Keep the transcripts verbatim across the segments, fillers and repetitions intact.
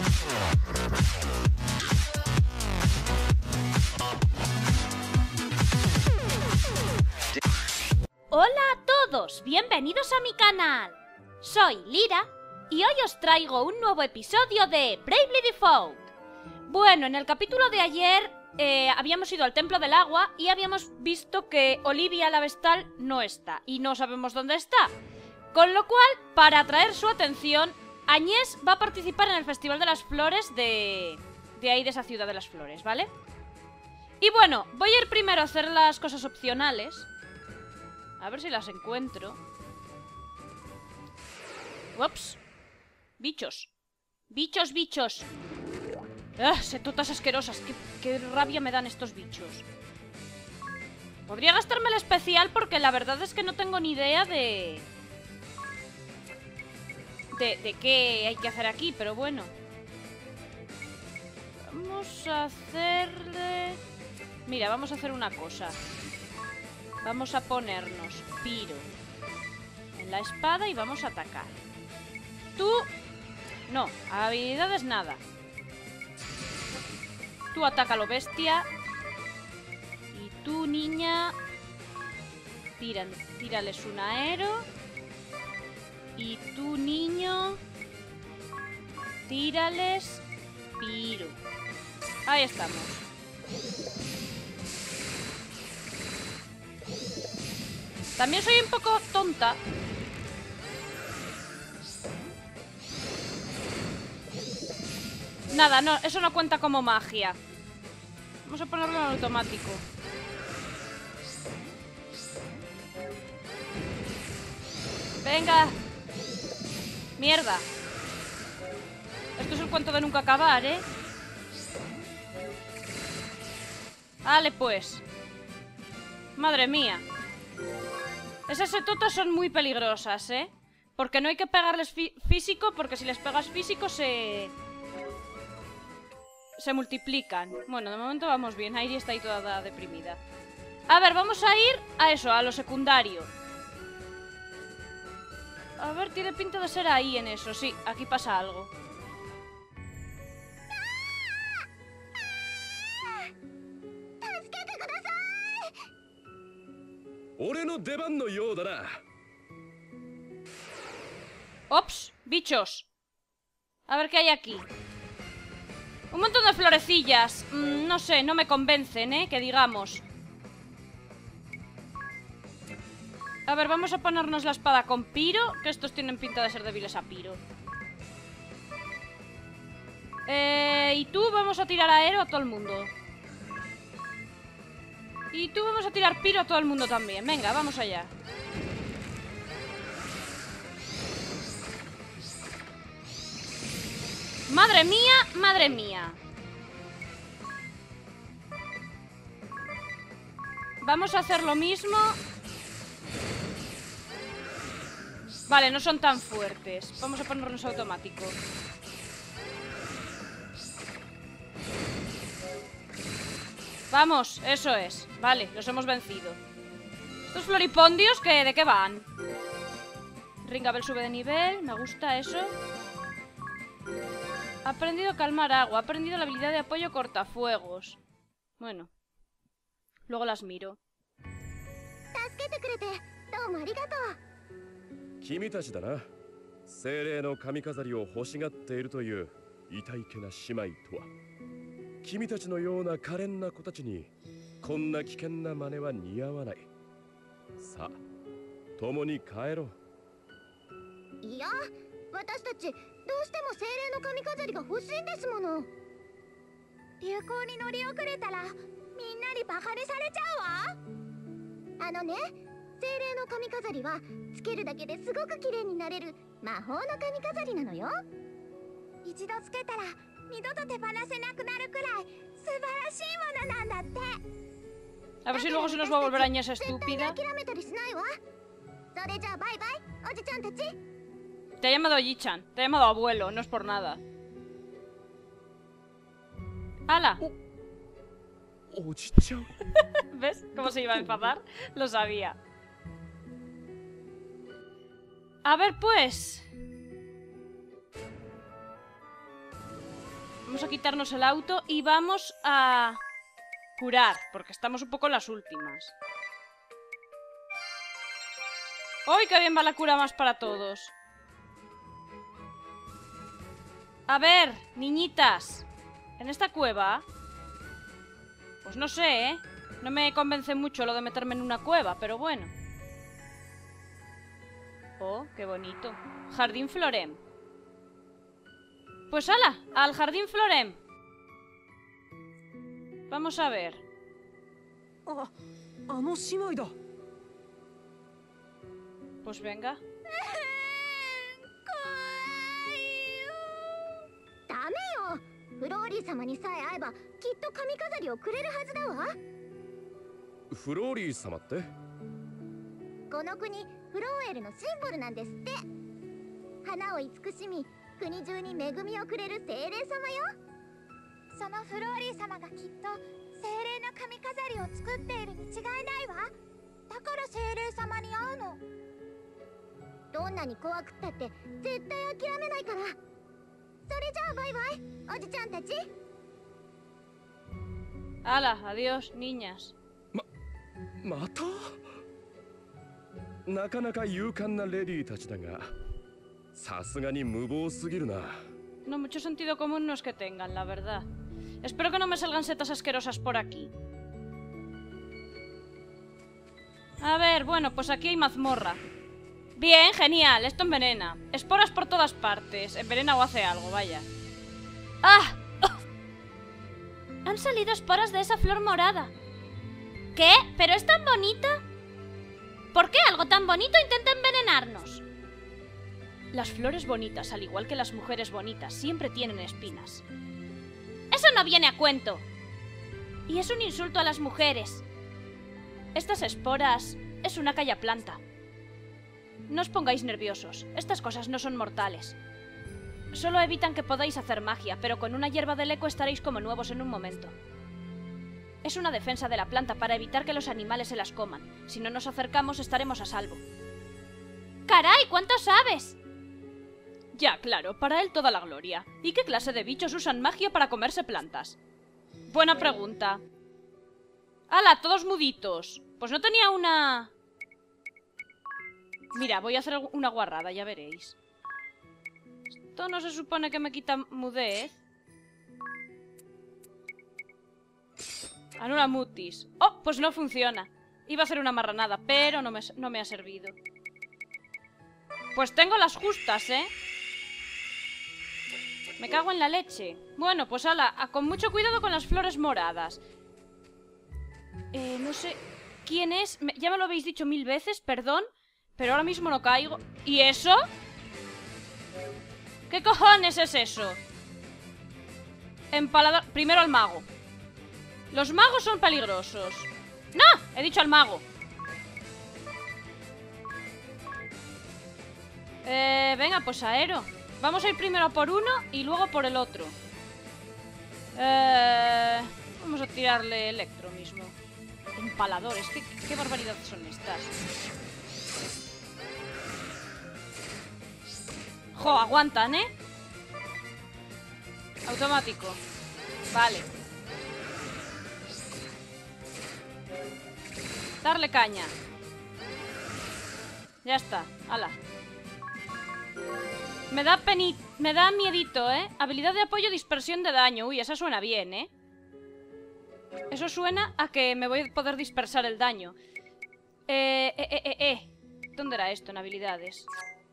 Hola a todos, bienvenidos a mi canal. Soy Lira y hoy os traigo un nuevo episodio de Bravely Default. Bueno, en el capítulo de ayer eh, habíamos ido al Templo del Agua y habíamos visto que Olivia la Vestal no está y no sabemos dónde está. Con lo cual, para atraer su atención, Agnès va a participar en el Festival de las Flores de, de ahí, de esa ciudad de las flores, ¿vale? Y bueno, voy a ir primero a hacer las cosas opcionales. A ver si las encuentro. Ups. Bichos. Bichos, bichos. ¡Ah! Setotas asquerosas. ¿Qué, qué rabia me dan estos bichos. Podría gastarme el especial porque la verdad es que no tengo ni idea de... De, de qué hay que hacer aquí, pero bueno. Vamos a hacerle... Mira, vamos a hacer una cosa. Vamos a ponernos Piro en la espada y vamos a atacar. Tú... No, habilidades nada. Tú ataca lo bestia. Y tú, niña... Tira, tírales un aero. Y tú, niño... Tírales... Piro. Ahí estamos. También soy un poco tonta. Nada, no, eso no cuenta como magia. Vamos a ponerlo en automático. Venga. Mierda. Esto es el cuento de nunca acabar, ¿eh? Vale, pues. Madre mía. Esas setotas son muy peligrosas, ¿eh? Porque no hay que pegarles físico, porque si les pegas físico se... Se multiplican. Bueno, de momento vamos bien. Airi está ahí toda deprimida. A ver, vamos a ir a eso, a lo secundario. A ver, tiene pinta de ser ahí en eso. Sí, aquí pasa algo. Ops, bichos. A ver qué hay aquí. Un montón de florecillas. mm, No sé, no me convencen, ¿eh? Que digamos. A ver, vamos a ponernos la espada con Piro, que estos tienen pinta de ser débiles a Piro. Eh, y tú vamos a tirar aero a todo el mundo. Y tú vamos a tirar Piro a todo el mundo también. Venga, vamos allá. Madre mía, madre mía. Vamos a hacer lo mismo. Vale, no son tan fuertes. Vamos a ponernos automático. Vamos, eso es. Vale, los hemos vencido. Estos floripondios, ¿qué, ¿de qué van? Ringabel sube de nivel, me gusta eso. Ha aprendido a calmar agua, ha aprendido la habilidad de apoyo cortafuegos. Bueno, luego las miro. A ver si luego se nos va a volver Agnès estúpida. Te ha llamado Yi-chan, te ha llamado abuelo, no es por nada. ¡Hala! ¿Ves cómo se iba a enfadar? Lo sabía. A ver, pues. Vamos a quitarnos el auto y vamos a curar, porque estamos un poco en las últimas. ¡Uy, qué bien va la cura más para todos! A ver, niñitas. En esta cueva... Pues no sé, ¿eh? No me convence mucho lo de meterme en una cueva, pero bueno. Oh, qué bonito. Jardín Florem. Pues hala, al Jardín Florem. Vamos a ver. Ah, ano shimai da. Pues venga. ダメよ。フローリー様にさえ会えばきっと髪飾りをくれるはずだわ。 フローリー様って？ この国フローエルのシンボルなんですって。花を慈しみ国中に恵みをくれる精霊様よ。そのフローリー様がきっと精霊の髪飾りを作っているに違いないわ。だから精霊様に会うの。どんなに怖くったって絶対諦めないから。それじゃあバイバイ、おじちゃんたち。 Hala, adiós, niñas. ま、また？なかなか勇敢なレディーたちだが、さすがに無謀すぎるな。 No, mucho sentido común no es que tengan, la verdad. Espero que no me salgan setas asquerosas por aquí. A ver, bueno, pues aquí hay mazmorra. Bien, genial, esto envenena. Esporas por todas partes. Envenena o hace algo, vaya. ¡Ah! ¡Oh! Han salido esporas de esa flor morada. ¿Qué? ¿Pero es tan bonita? ¿Por qué algo tan bonito intenta envenenarnos? Las flores bonitas, al igual que las mujeres bonitas, siempre tienen espinas. ¡Eso no viene a cuento! Y es un insulto a las mujeres. Estas esporas es una calla planta. No os pongáis nerviosos, estas cosas no son mortales. Solo evitan que podáis hacer magia, pero con una hierba del eco estaréis como nuevos en un momento. Es una defensa de la planta para evitar que los animales se las coman. Si no nos acercamos estaremos a salvo. ¡Caray! ¿Cuánto sabes? Ya, claro, para él toda la gloria. ¿Y qué clase de bichos usan magia para comerse plantas? Buena pregunta. ¡Hala! Todos muditos. Pues no tenía una... Mira, voy a hacer una guarrada, ya veréis. Esto no se supone que me quita mudez. Anula mutis. Oh, pues no funciona. Iba a hacer una marranada, pero no me, no me ha servido. Pues tengo las justas, ¿eh? Me cago en la leche. Bueno, pues ala, a, con mucho cuidado con las flores moradas. Eh, no sé quién es. Me, ya me lo habéis dicho mil veces, perdón. Pero ahora mismo no caigo. ¿Y eso? ¿Qué cojones es eso? Empalador... Primero al mago. Los magos son peligrosos. ¡No! He dicho al mago. Eh, venga, pues aero. Vamos a ir primero por uno y luego por el otro. Eh, vamos a tirarle electro mismo. Empaladores. ¿Qué, qué barbaridades son estas? Jo, aguantan, ¿eh? Automático. Vale. Darle caña. Ya está, ala. Me da peni... Me da miedito, ¿eh? Habilidad de apoyo, dispersión de daño. Uy, esa suena bien, ¿eh? Eso suena a que me voy a poder dispersar el daño. Eh, eh, eh, eh, eh. ¿Dónde era esto en habilidades?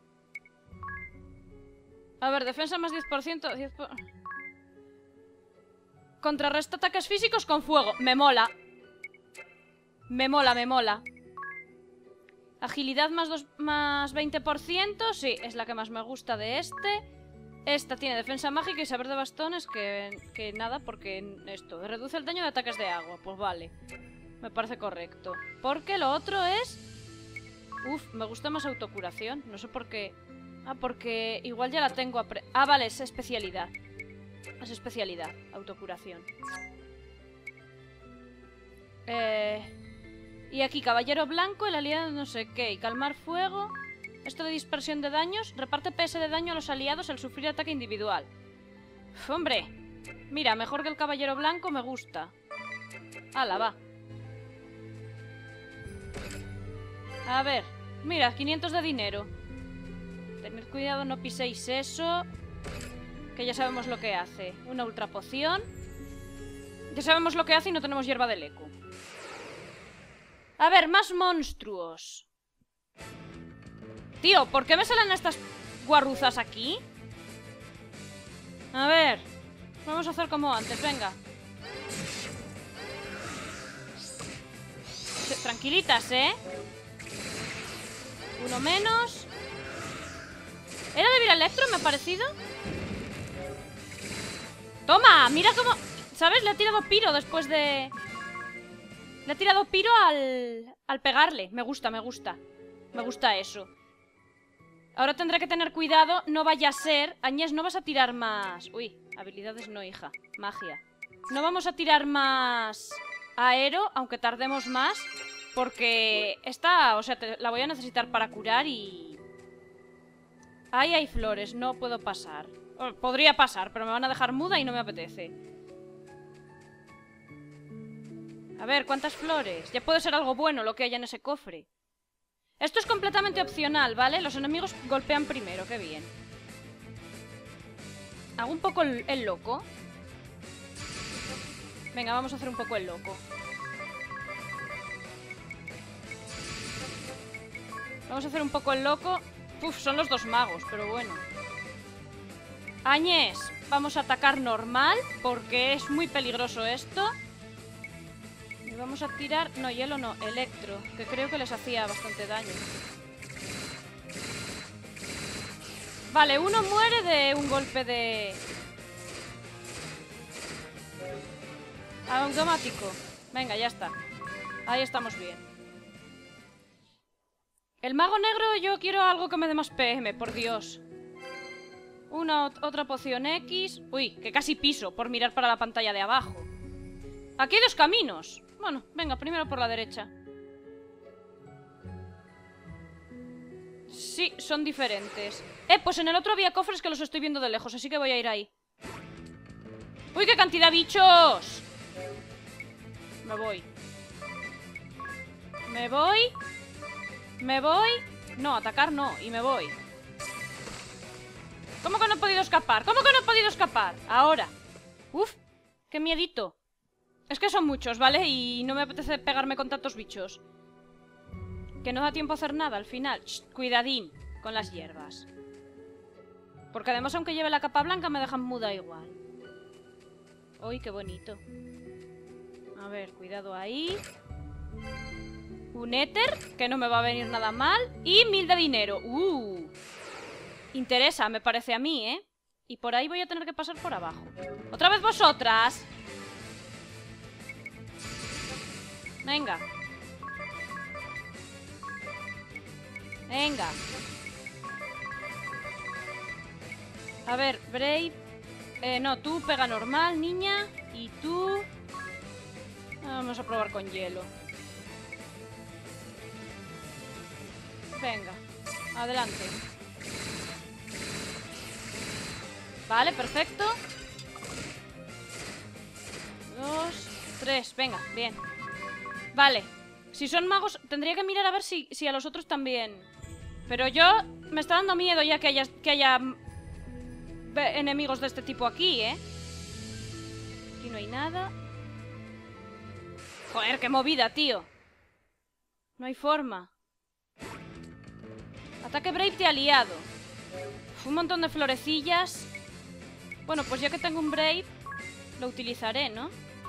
A ver, defensa más diez por ciento. diez por... Contrarresta ataques físicos con fuego. Me mola. Me mola, me mola. Agilidad más, dos, más veinte por ciento. Sí, es la que más me gusta de este. Esta tiene defensa mágica y saber de bastones. Que, que nada, porque esto reduce el daño de ataques de agua. Pues vale. Me parece correcto. Porque lo otro es... Uf, me gusta más autocuración. No sé por qué... Ah, porque igual ya la tengo... Apre... Ah, vale, es especialidad. Es especialidad, autocuración. Eh... Y aquí, caballero blanco, el aliado no sé qué. Y calmar fuego. Esto de dispersión de daños. Reparte P S de daño a los aliados al sufrir ataque individual. Uf, hombre, Mira, mejor que el caballero blanco, me gusta. Hala, va. A ver, mira, quinientos de dinero. Tened cuidado, no piséis eso. Que ya sabemos lo que hace. Una ultra poción. Ya sabemos lo que hace y no tenemos hierba de leku. A ver, más monstruos. Tío, ¿por qué me salen estas guarruzas aquí? A ver, vamos a hacer como antes, venga. Tranquilitas, ¿eh? Uno menos. ¿Era de Vira Electro, me ha parecido? ¡Toma! Mira cómo... ¿Sabes? Le ha tirado piro después de... Le ha tirado piro al... al pegarle. Me gusta, me gusta. Me gusta eso. Ahora tendré que tener cuidado. No vaya a ser... Añés, no vas a tirar más... Uy, habilidades no, hija. Magia. No vamos a tirar más... aero, aunque tardemos más. Porque esta... O sea, te... la voy a necesitar para curar y... Ahí hay flores, no puedo pasar. Podría pasar, pero me van a dejar muda y no me apetece. A ver, ¿cuántas flores? Ya puede ser algo bueno lo que haya en ese cofre. Esto es completamente opcional, ¿vale? Los enemigos golpean primero, qué bien. Hago un poco el, el loco. Venga, vamos a hacer un poco el loco. Vamos a hacer un poco el loco. Uf, son los dos magos, pero bueno. Añés, vamos a atacar normal, porque es muy peligroso esto. Y vamos a tirar... No, hielo no, electro, que creo que les hacía bastante daño. Vale, uno muere de un golpe de... automático. Venga, ya está. Ahí estamos bien. El mago negro, yo quiero algo que me dé más P M, por Dios. Una otra poción X. Uy, que casi piso por mirar para la pantalla de abajo. Aquí hay dos caminos. Bueno, venga, primero por la derecha. Sí, son diferentes. Eh, pues en el otro había cofres que los estoy viendo de lejos, así que voy a ir ahí. ¡Uy, qué cantidad de bichos! Me voy. Me voy. Me voy. No, atacar no, y me voy. ¿Cómo que no he podido escapar? ¿Cómo que no he podido escapar? Ahora. Uf, qué miedito. Es que son muchos, ¿vale? Y no me apetece pegarme con tantos bichos. Que no da tiempo a hacer nada al final. Shh, cuidadín con las hierbas. Porque además, aunque lleve la capa blanca, me dejan muda igual. Uy, qué bonito. A ver, cuidado ahí. Un éter, que no me va a venir nada mal. Y mil de dinero. Uh. Interesa, me parece a mí, ¿eh? Y por ahí voy a tener que pasar por abajo. ¡Otra vez vosotras! Venga. Venga. A ver, Brave. Eh, no, tú pega normal, niña. Y tú... Vamos a probar con hielo. Venga, adelante. Vale, perfecto. Dos, tres, venga, bien. Vale, si son magos, tendría que mirar a ver si, si a los otros también. Pero yo me está dando miedo ya que haya, que haya enemigos de este tipo aquí, ¿eh? Aquí no hay nada. Joder, qué movida, tío. No hay forma. Ataque Brave de aliado. Uf, un montón de florecillas. Bueno, pues ya que tengo un Brave, lo utilizaré, ¿no?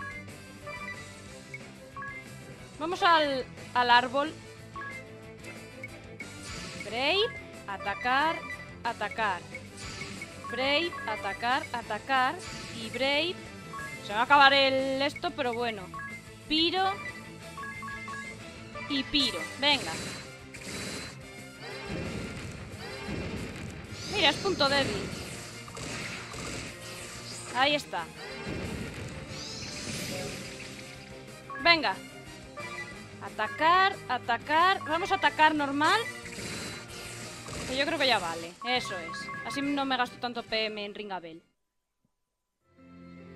Vamos al, al árbol. Brave, atacar, atacar. Brave, atacar, atacar. Y Brave. Se va a acabar el esto, pero bueno. Piro. Y piro. Venga. Mira, es punto débil. Ahí está. Venga. Atacar, atacar. Vamos a atacar normal. Que yo creo que ya vale. Eso es. Así no me gasto tanto P M en Ringabel.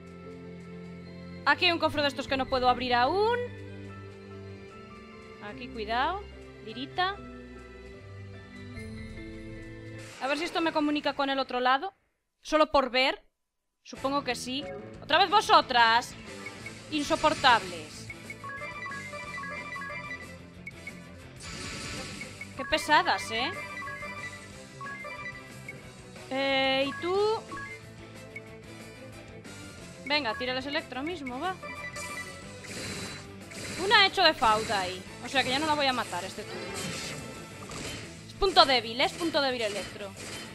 Aquí hay un cofre de estos que no puedo abrir aún. Aquí, cuidado. Lirita. A ver si esto me comunica con el otro lado. Solo por ver. Supongo que sí. ¡Otra vez vosotras! Insoportables. Qué pesadas, ¿eh? Eh, ¿y tú? Venga, tírales electro mismo, va. Una ha hecho de falta ahí. O sea que ya no la voy a matar este turno. Es punto débil, ¿eh? Es punto débil electro.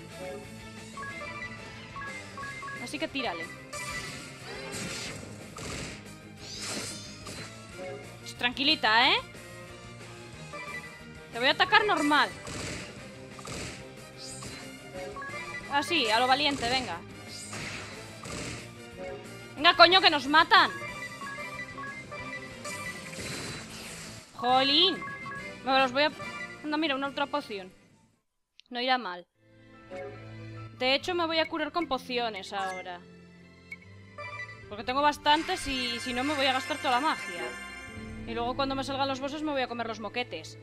Así que tírale. Tranquilita, ¿eh? Te voy a atacar normal. Así, a lo valiente, venga. Venga, coño, que nos matan. Jolín. Me los voy a... Anda, mira, una otra poción. No irá mal. De hecho, me voy a curar con pociones ahora. Porque tengo bastantes y si no me voy a gastar toda la magia. Y luego cuando me salgan los bosses me voy a comer los moquetes.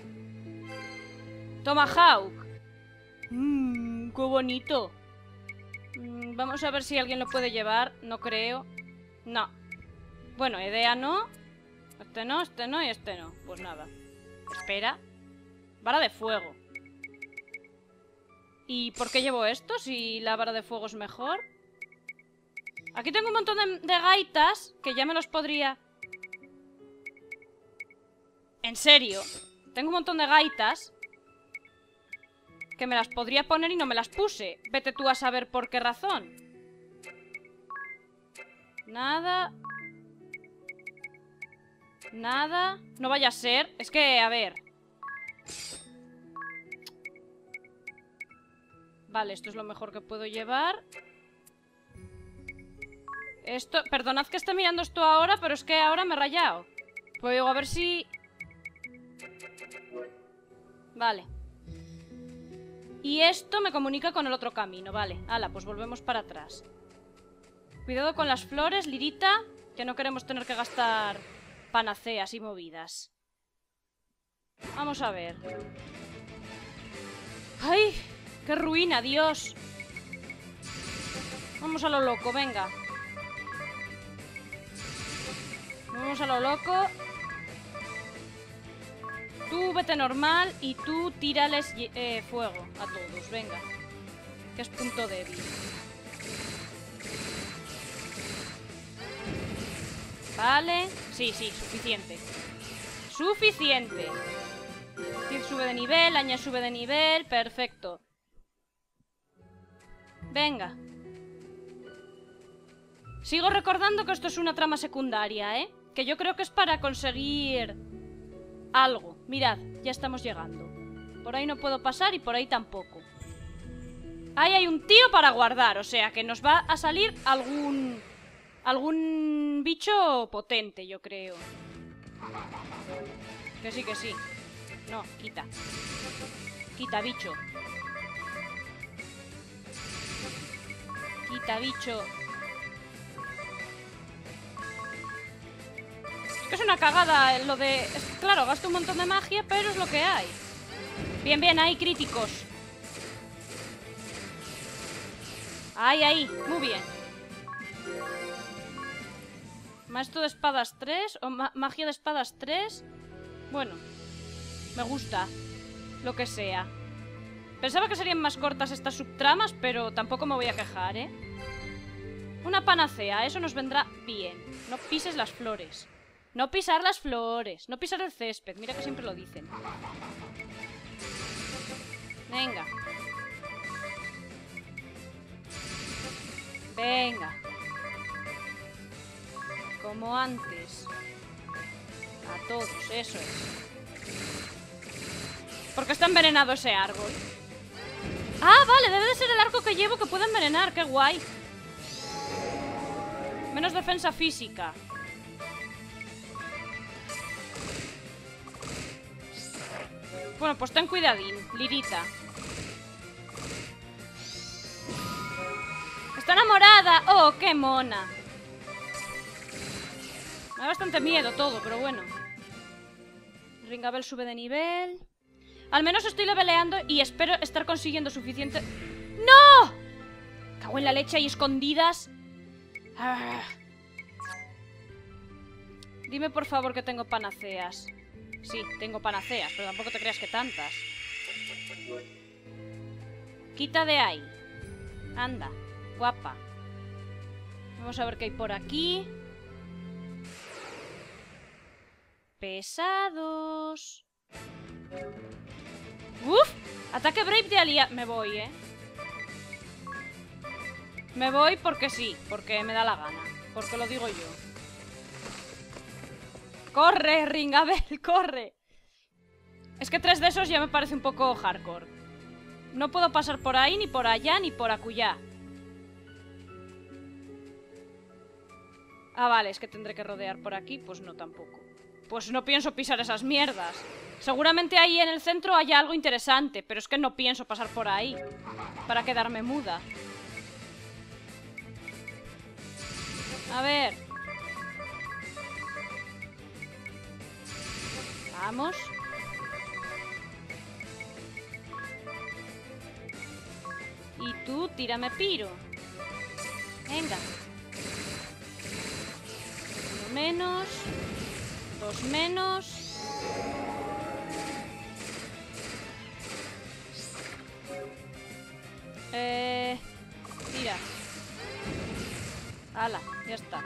Tomahawk. Mmm, qué bonito. Mm, vamos a ver si alguien lo puede llevar. No creo. No. Bueno, Edea no. Este no, este no y este no. Pues nada. Espera. Vara de fuego. ¿Y por qué llevo esto si la vara de fuego es mejor? Aquí tengo un montón de, de gaitas que ya me los podría... En serio, tengo un montón de gaitas que me las podría poner y no me las puse. Vete tú a saber por qué razón. Nada. Nada. No vaya a ser. Es que, a ver. Vale, esto es lo mejor que puedo llevar. Esto... Perdonad que esté mirando esto ahora, pero es que ahora me he rayado. Pues digo, a ver si... Vale. Y esto me comunica con el otro camino, vale. Hala, pues volvemos para atrás. Cuidado con las flores, Lirita, que no queremos tener que gastar panaceas y movidas. Vamos a ver. ¡Ay! ¡Qué ruina, Dios! Vamos a lo loco, venga. Vamos a lo loco. Tú vete normal y tú tírales eh, fuego a todos, venga. Que es punto débil. Vale. Sí, sí, suficiente. Suficiente. Tiz sube de nivel, Aña sube de nivel, perfecto. Venga. Sigo recordando que esto es una trama secundaria, ¿eh? Que yo creo que es para conseguir... algo. Mirad, ya estamos llegando. Por ahí no puedo pasar y por ahí tampoco. Ahí hay un tío para guardar, o sea que nos va a salir algún... algún bicho potente, yo creo. Que sí, que sí. No, quita. Quita, bicho. Quita, bicho. Es que es una cagada lo de... Es, claro, gasto un montón de magia, pero es lo que hay. Bien, bien, hay críticos. Ahí, ahí, muy bien. Maestro de espadas tres o ma magia de espadas tres. Bueno, me gusta lo que sea. Pensaba que serían más cortas estas subtramas, pero tampoco me voy a quejar, ¿eh? Una panacea, eso nos vendrá bien. No pises las flores. No pisar las flores. No pisar el césped. Mira que siempre lo dicen. Venga. Venga. Como antes. A todos, eso es. ¿Por qué está envenenado ese árbol? Ah, vale, debe de ser el arco que llevo que puede envenenar. Qué guay. Menos defensa física. Bueno, pues ten cuidadín, Lirita. ¡Está enamorada! ¡Oh, qué mona! Me da bastante miedo todo, pero bueno. Ringabel sube de nivel. Al menos estoy leveleando y espero estar consiguiendo suficiente... ¡No! Cago en la leche ahí escondidas. Ah. Dime por favor que tengo panaceas. Sí, tengo panaceas, pero tampoco te creas que tantas. Quita de ahí. Anda, guapa. Vamos a ver qué hay por aquí. Pesados. ¡Uf! Ataque Brave de Alia. Me voy, ¿eh? Me voy porque sí, porque me da la gana. Porque lo digo yo. ¡Corre, Ringabel, corre! Es que tres de esos ya me parece un poco hardcore. No puedo pasar por ahí, ni por allá, ni por acullá. Ah, vale, es que tendré que rodear por aquí. Pues no, tampoco. Pues no pienso pisar esas mierdas. Seguramente ahí en el centro haya algo interesante, pero es que no pienso pasar por ahí para quedarme muda. A ver. Vamos. Y tú, tírame piro. Venga. Uno menos. Dos menos. Eh... Tira. Hala, ya está.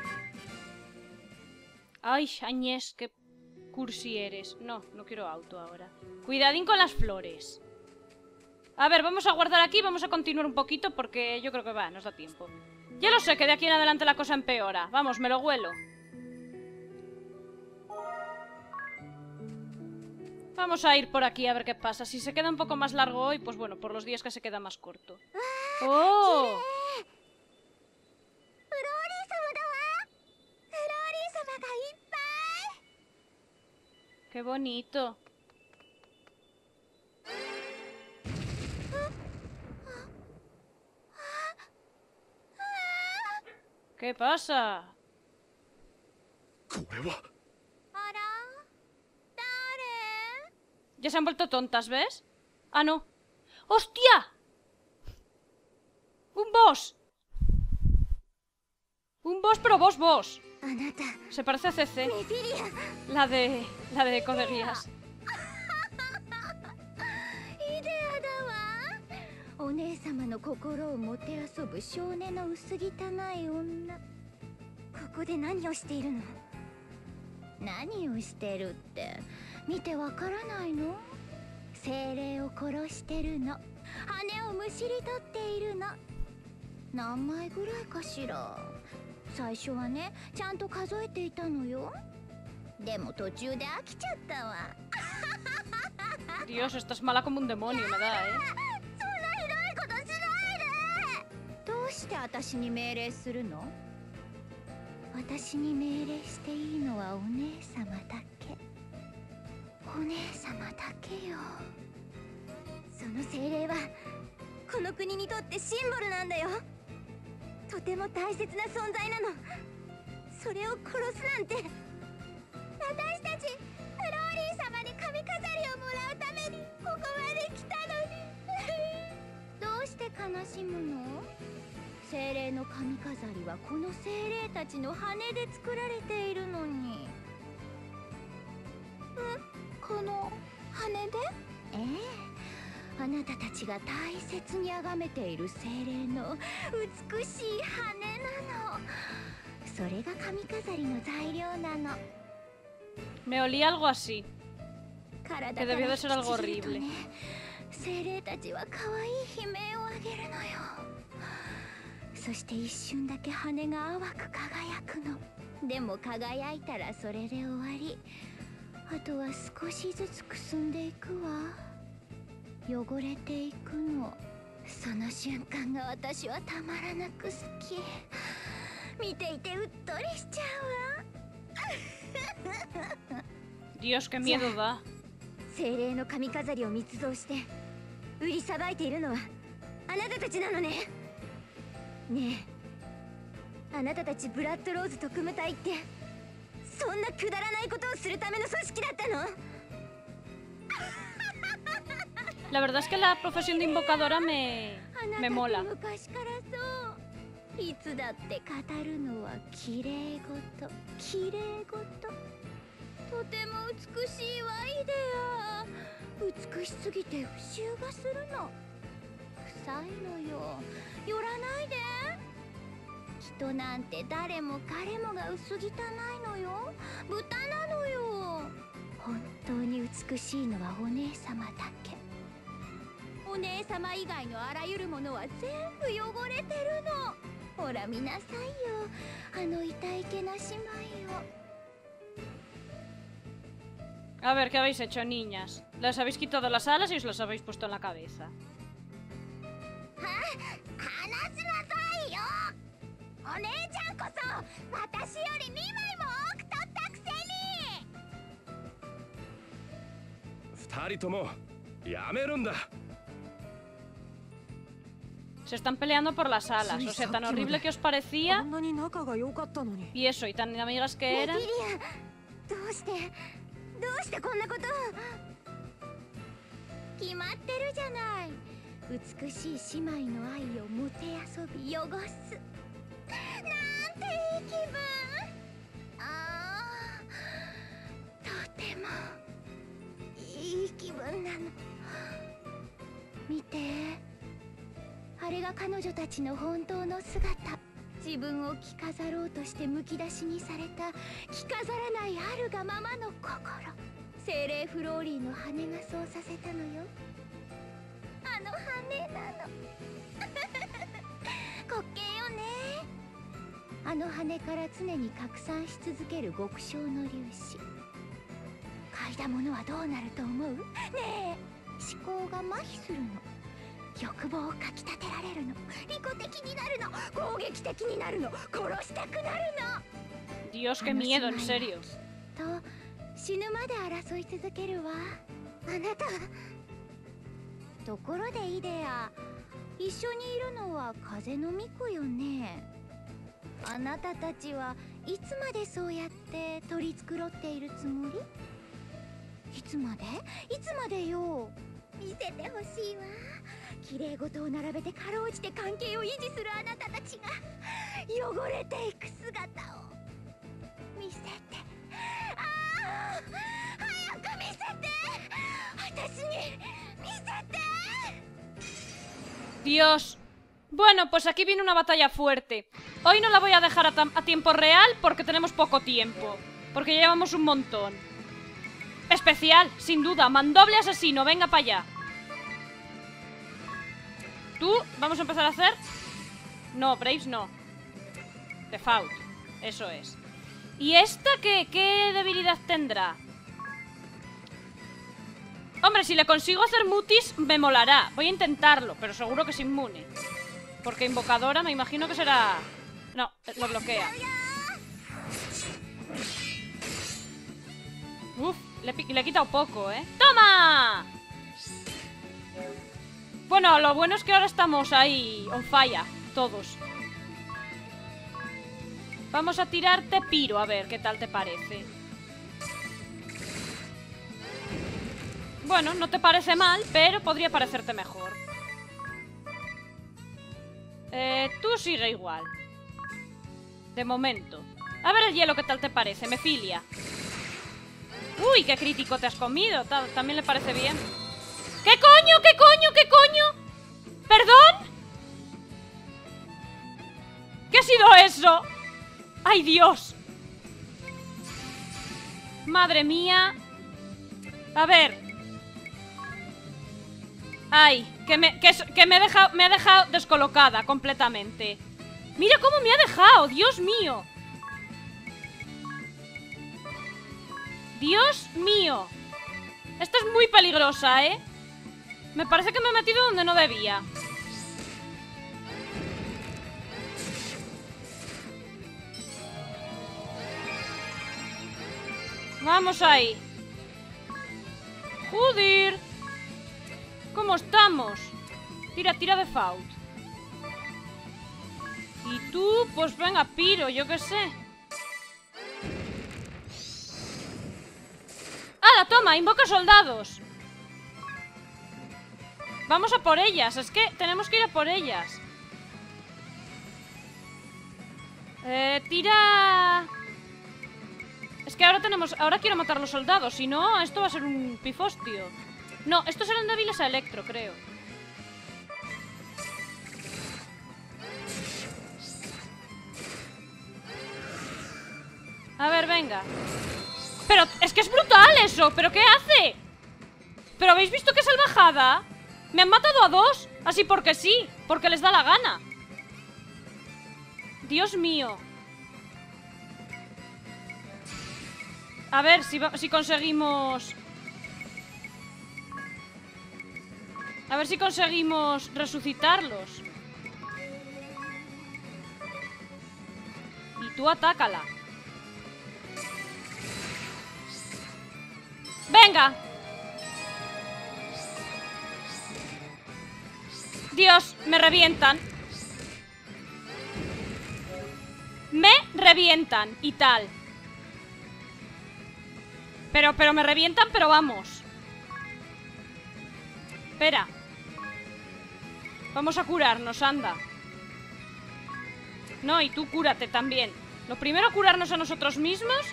Ay, Añés, qué cursi eres. No, no quiero auto ahora. Cuidadín con las flores. A ver, vamos a guardar aquí, vamos a continuar un poquito porque yo creo que va, nos da tiempo. Ya lo sé, que de aquí en adelante la cosa empeora. Vamos, me lo huelo. Vamos a ir por aquí a ver qué pasa. Si se queda un poco más largo hoy, pues bueno, por los días que se queda más corto. ¡Oh! ¡Qué bonito! ¿Qué pasa? Ya se han vuelto tontas, ¿ves? Ah, no. ¡Hostia! ¡Un boss! Un boss, pero boss, boss. Se parece a C C. La de... la de Codeguías. お姉様の心をもてあそぶ少年の薄汚い女。ここで何をしているの？何をしてるって見てわからないの？精霊を殺してるの。羽をむしり取っているの。何枚ぐらいかしら。最初はね、ちゃんと数えていたのよ。でも途中で飽きちゃったわ。 Dios, estás mala como un demonio, me da, ¿eh? どうして私に命令するの？私に命令していいのはお姉様だけ。お姉様だけよ。その精霊はこの国にとってシンボルなんだよ。とても大切な存在なの。それを殺すなんて。私たちフローリー様に髪飾りをもらうためにここまで来たのに。どうして悲しむの？精霊の髪飾りはこの精霊たちの羽で作られているのに。ん？この羽で？ええ、あなたたちが大切に崇めている精霊の美しい羽なの。それが髪飾りの材料なの。 Me olía algo así. Que debió de ser algo horrible. 精霊たちは可愛い悲鳴を上げるのよ。そして一瞬だけ羽が淡く輝くの。でも輝いたらそれで終わり。あとは少しずつくすんでいくわ。汚れていくの。その瞬間が私はたまらなく好き。見ていてうっとりしちゃうわ。 Dios, qué miedo da. 精霊の髪飾りを密造して売りさばいているのはあなたたちなのね。ねえ、あなたたちブラッドローズ特務隊ってそんなくだらないことをするための組織だったの？ La verdad es que la profesión de invocadora me, me mola. 昔からそう。いつだって語るのは綺麗事、綺麗事。とても美しいわイデア。美しすぎて不臭がするの。臭いのよ。寄らないで。人なんて誰も彼もが薄汚いのよ。豚なのよ。本当に美しいのはお姉様だけ。お姉様以外のあらゆるものは全部汚れてるの。ほら見なさいよ、あの痛いけな姉妹を。 A ver, ¿qué habéis hecho, niñas? Les habéis quitado las alas y os las habéis puesto en la cabeza. 話しなさいよ。お姉ちゃんこそ私よりにまいも多く取ったくせに。 二人ともやめるんだ。 Se están peleando por las alas, o sea, tan horrible que os parecía. Y eso, y tan amigas que eran. どうしてどうしてこんなこと。決まってるじゃない。美しい姉妹の愛をもてあそび汚す。なんていい気分。ああ、とてもいい気分なの。見て、あれが彼女たちの本当の姿。自分を着飾ろうとしてむき出しにされた着飾らないあるがままの心。精霊フローリーの羽がそうさせたのよ。あの羽なの。滑稽よね。あの羽から常に拡散し続ける極小の粒子。嗅いだものはどうなると思う？ねえ、思考が麻痺するの。欲望をかきたてられるの。利己的になるの。攻撃的になるの。殺したくなるの。 Dios, qué miedo, en serio. と死ぬまで争い続けるわ。あなた。ところでイデア、一緒にいるのは風の巫女よね。あなたたちはいつまでそうやって取り繕っているつもり？いつまで？いつまでよ。見せてほしいわ。綺麗事を並べてかろうじて関係を維持するあなたたちが汚れていく姿を見せて。ああ、早く見せて。私に見せて。 Dios. Bueno, pues aquí viene una batalla fuerte. Hoy no la voy a dejar a, a tiempo real porque tenemos poco tiempo. Porque ya llevamos un montón. Especial, sin duda. Mandoble asesino, venga para allá. Tú, vamos a empezar a hacer. No, Braves no. Default, eso es. ¿Y esta qué, qué debilidad tendrá? Hombre, si le consigo hacer mutis, me molará. Voy a intentarlo, pero seguro que es inmune. Porque invocadora me imagino que será... No, lo bloquea. Uf, le, le he quitado poco, ¿eh? ¡Toma! Bueno, lo bueno es que ahora estamos ahí on fire, todos. Vamos a tirarte piro, a ver qué tal te parece. Bueno, no te parece mal, pero podría parecerte mejor. Eh, tú sigue igual. De momento. A ver el hielo, ¿qué tal te parece? Mefilia. Uy, qué crítico te has comido. También le parece bien. ¿Qué coño? ¿Qué coño? ¿Qué coño? ¿Perdón? ¿Qué ha sido eso? ¡Ay, Dios! Madre mía. A ver. Ay, que me, que, que me, he dejado, me ha dejado descolocada completamente. Mira cómo me ha dejado, Dios mío. Dios mío. Esta es muy peligrosa, ¿eh? Me parece que me he metido donde no debía. Vamos ahí. Joder. ¿Cómo estamos? Tira, tira de Fault. Y tú, pues venga, piro, yo qué sé. toma, invoca soldados. Vamos a por ellas, es que tenemos que ir a por ellas. Eh, tira... Es que ahora tenemos... Ahora quiero matar a los soldados, si no, esto va a ser un pifostio. No, estos eran débiles a Electro, creo. A ver, venga. Pero es que es brutal eso. ¿Pero qué hace? ¿Pero habéis visto qué salvajada? Me han matado a dos. Así porque sí, porque les da la gana. Dios mío. A ver si, si conseguimos... A ver si conseguimos resucitarlos. Y tú atácala. ¡Venga! Dios, me revientan. Me revientan y tal. Pero, pero me revientan, pero vamos. Espera. Vamos a curarnos, anda. No, y tú cúrate también. Lo primero, curarnos a nosotros mismos.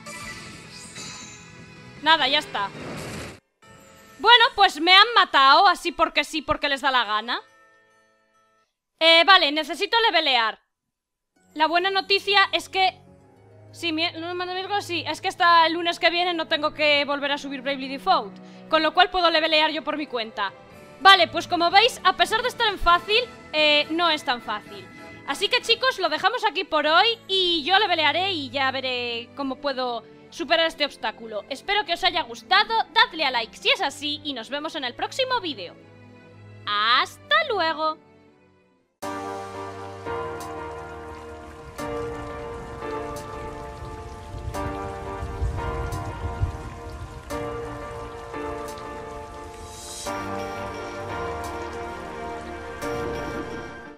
Nada, ya está. Bueno, pues me han matado, así porque sí, porque les da la gana. Eh, vale, necesito levelear. La buena noticia es que... Sí, mi... no, miércoles, sí, es que hasta el lunes que viene no tengo que volver a subir Bravely Default, con lo cual puedo levelear yo por mi cuenta. Vale, pues como veis, a pesar de estar en fácil, eh, no es tan fácil. Así que chicos, lo dejamos aquí por hoy y yo levelearé y ya veré cómo puedo superar este obstáculo. Espero que os haya gustado, dadle a like si es así y nos vemos en el próximo vídeo. ¡Hasta luego!